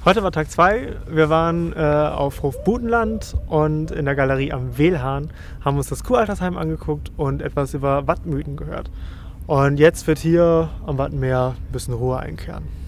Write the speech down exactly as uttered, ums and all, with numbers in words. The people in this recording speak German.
Heute war Tag zwei. Wir waren äh, auf Hof Butenland und in der Galerie am Wehlhahn, haben uns das Kuraltersheim angeguckt und etwas über Wattmythen gehört. Und jetzt wird hier am Wattenmeer ein bisschen Ruhe einkehren.